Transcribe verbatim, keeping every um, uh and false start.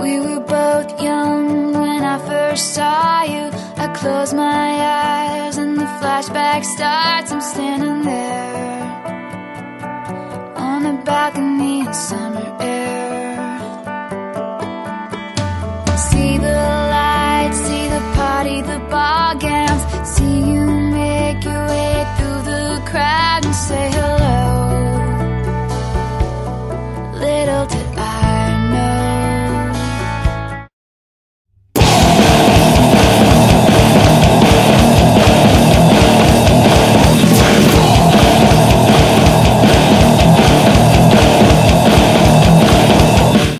We were both young when I first saw you. I close my eyes and the flashback starts. I'm standing there on the balcony in summer air. See the lights, see the party, the ball gowns. See you make your way through the crowd and say